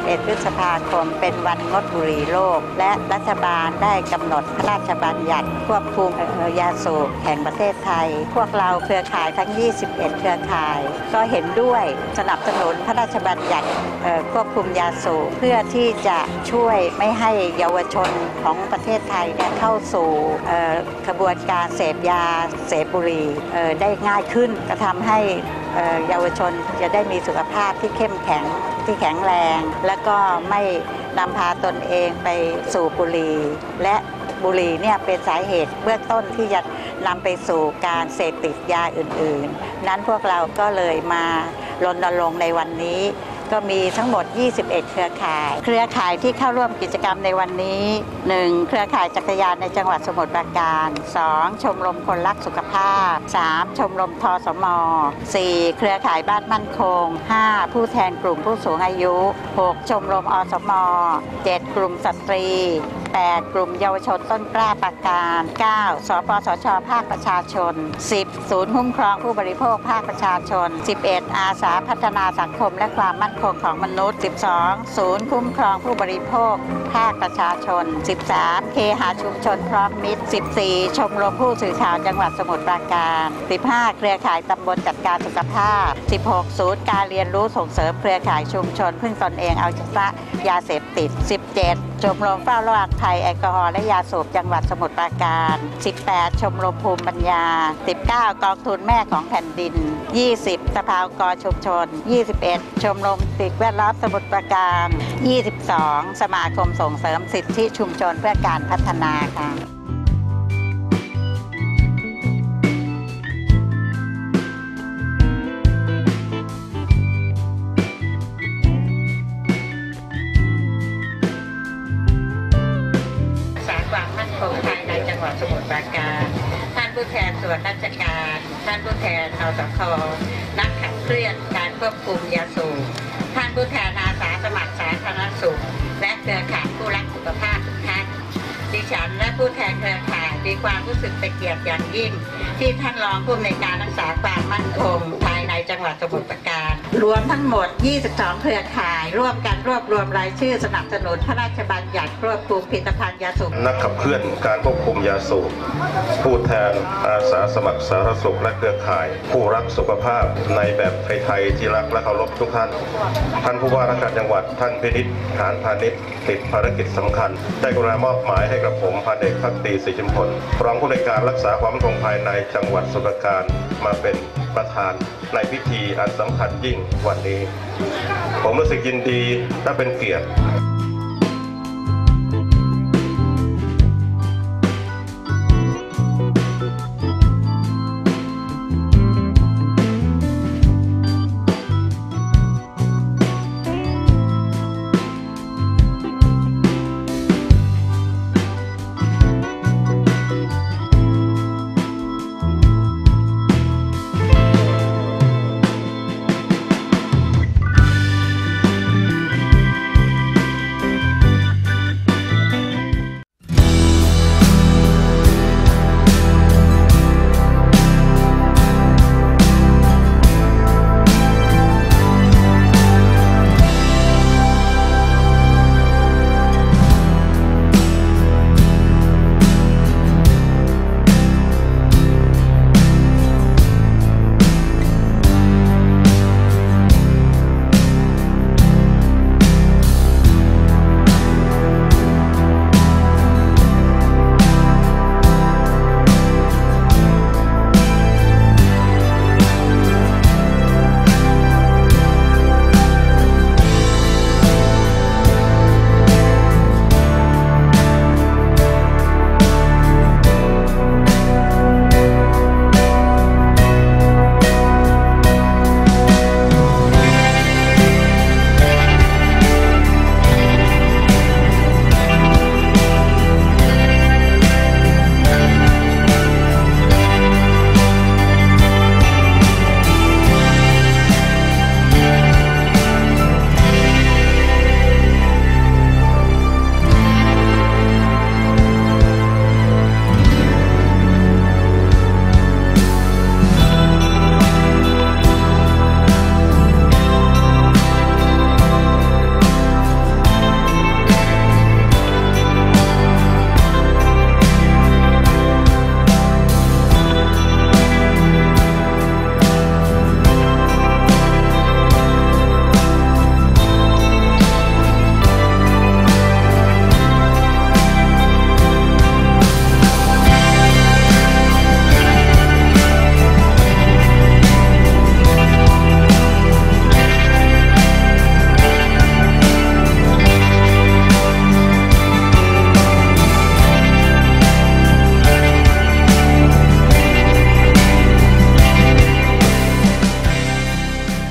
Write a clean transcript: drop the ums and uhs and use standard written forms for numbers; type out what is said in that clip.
21 พฤษภาคมเป็นวันงดบุหรี่โลกและรัฐบาลได้กำหนดพระราชบัญญัติควบคุมยาสูบแห่งประเทศไทยพวกเราเครือข่ายทั้ง21เครือข่ายก็เห็นด้วยสนับสนุนพระราชบัญญัติควบคุมยาสูบเพื่อที่จะช่วยไม่ให้เยาวชนของประเทศไทยเนี่ยเข้าสู่กระบวนการเสพยาเสพบุหรี่ได้ง่ายขึ้นก็ทำให้เยาวชนจะได้มีสุขภาพที่เข้มแข็งที่แข็งแรงและก็ไม่นำพาตนเองไปสู่บุหรี่และบุหรี่เนี่ยเป็นสาเหตุเบื้องต้นที่จะนำไปสู่การเสพติดยาอื่นๆนั้นพวกเราก็เลยมารณรงค์ในวันนี้ก็มีทั้งหมด21เครือข่ายที่เข้าร่วมกิจกรรมในวันนี้ 1. เครือข่ายจักรยานในจังหวัดสมุทรปราการ 2. ชมรมคนรักสุขภาพ 3. ชมรมทสม. 4. เครือข่ายบ้านมั่นคง 5. ผู้แทนกลุ่มผู้สูงอายุ 6. ชมรมอสม. 7. กลุ่มสตรี 8. กลุ่มเยาวชนต้นกล้าปราการ 9. สปสช.ภาคประชาชน 10. ศูนย์คุ้มครองผู้บริโภคภาคประชาชน 11. อาสาพัฒนาสังคมและความมั่นคงของมนุษย์ 12. ศูนย์คุ้มครองผู้บริโภคภาคประชาชน 13. เคหะชุมชนพร้อมมิตร 14. ชมรมผู้สื่อข่าวจังหวัดสมุทรปราการ 15. เครือข่ายตำบลจัดการสุขภาพ 16. ศูนย์การเรียนรู้ส่งเสริมเครือข่ายชุมชนพึ่งตนเองเอาชนะยาเสพติด 17. ชมรมเฝ้าระวังภัยแอลกอฮอล์และยาสูบจังหวัดสมุทรปราการ 18. ชมรมภูมิปัญญา 19. กองทุนแม่ของแผ่นดิน 20. สภาองค์กรชุมชน 21. ชมรมสิ่งแวดล้อมสมุทรปราการ 22. สมาคมส่งเสริมสิทธิชุมชนเพื่อการพัฒนาค่ะภายในจังหวัดสมุทรปราการท่านผู้แทนส่วนราชการท่านผู้แทนอสค.นักขับเคลื่อนการควบคุมยาสูบท่านผู้แทนอาสาสมัครสาธารณสุขและเครือข่ายผู้รักสุขภาพทุกท่านดิฉันและผู้แทนเครือข่ายมีความรู้สึกเป็นเกียรติอย่างยิ่งที่ท่านรองผู้อำนวยการรักษาความมั่นคงภายในจังหวัดสมุทรปราการรวมทั้งหมด22เครือข่ายร่วมกันรวบรวมรายชื่อสนับสนุนพระราชบัญญัติควบคุมผลิตภัณฑ์ยาสูบนักขับเคลื่อนการควบคุมยาสูบผู้แทนอาสาสมัครสาธารณสุขและเครือข่ายผู้รักสุขภาพในแบบไทยๆที่รักและเคารพทุกท่านท่านผู้ว่าราชการจังหวัดท่านพินิจหานพาณิชย์ติดภารกิจสำคัญได้กรุณามอบหมายให้กับผมพันเอกภักดีศรีชุมพลรองผู้ในวยการรักษาความมั่นคงภายในจังหวัดสมุทรปราการมาเป็นประธานในพิธีอันสำคัญยิ่งวันนี้ผมรู้สึกยินดีและเป็นเกียรติ